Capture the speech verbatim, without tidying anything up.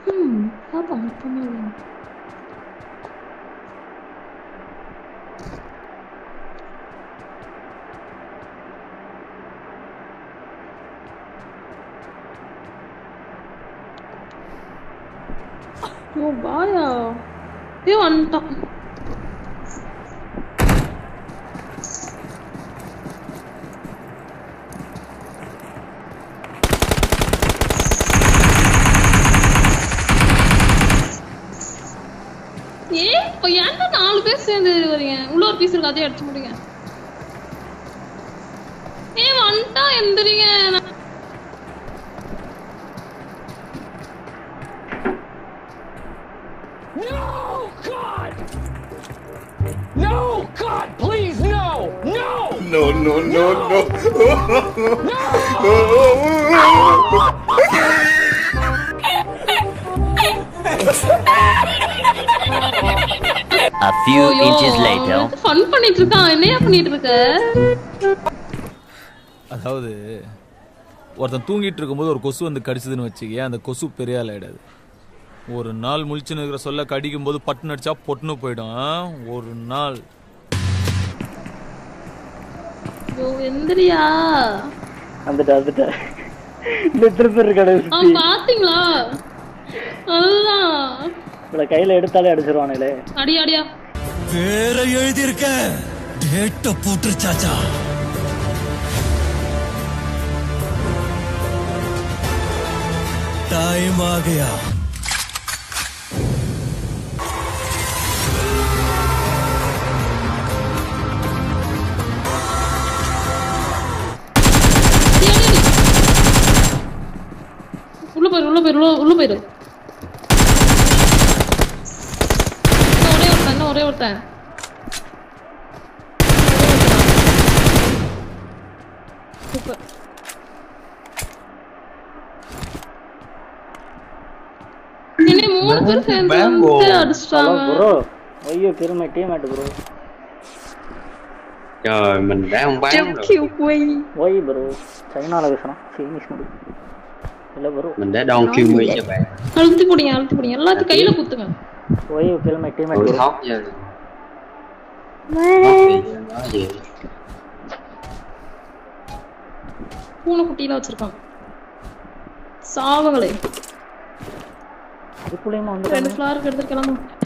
ம் பாப்போம் பண்ணுங்க. ஓ பாயா ஏ வந்துட்டான். ஏ இப்போ ஏன்டா நாலு பேர் சேர்ந்து வரீங்க? உள்ள ஒரு பீஸ் இருக்கு, அதையும் அடிச்சு முடிங்க. ஏ வந்துட்டா எந்திரிங்க. No, God! No, God, please, no! No! No, no, no, no. A few inches later. Fun பண்ணிட்டு இருக்கான். என்னையா பண்ணிட்டு இருக்க? அதாவது ஒருத்தன் தூங்கிட்டு இருக்கும்போது ஒரு கொசு வந்து கடிச்சதுன்னு வச்சுக்கேன், அந்த கொசு பெரிய ஆள் ஆயிடாது. ஒரு நாள் முழிச்சுன்னு இருக்கிற சொல்ல கடிக்கும் போது பட்டுன்னு அடிச்சா பொட்டுன்னு போயிடும். ஒரு நாள் யோ எந்திரியா. வந்துட்டா வந்துட்டா இந்த திருப்பி இருக்கானே ஆ பாத்தீங்களா? அதான் இவள கையில எடுத்தாலே அடிச்சிருவானே. அடி அடியா. வேற எழுதி இருக்க டேட்ட போட்டுருச்சாச்சா. टाइम आ गया. உள்ள போயிரு உள்ள போயிரு உள்ள போயிரு. ஒரே ஒருத்தன் ஒரே ஒருத்தன் சூப்பர். என்ன மூணு பேர் சேர்ந்து வந்து அடிச்சாங்க ப்ரோ. ஐயோ கிருமை teammate bro. Trời mình đã không bán rồi. Kill quay. Ôi bro, China là பேசணும். Chinese movie. இல்ல bro. Mình đã don kill me cho bạn. அழுத்தி போடுங்க அழுத்தி போடுங்க எல்லாத்தையும் கையில குத்துங்க. Ôi kill my teammate. Ôi hot nha. Nói gì? பூனை குட்டியில வச்சிருக்கான். சாவங்களே. இதுக்குள்ளேயுமா வந்து ரெண்டு ஃப்ளார் எடுத்து கிளம்பு.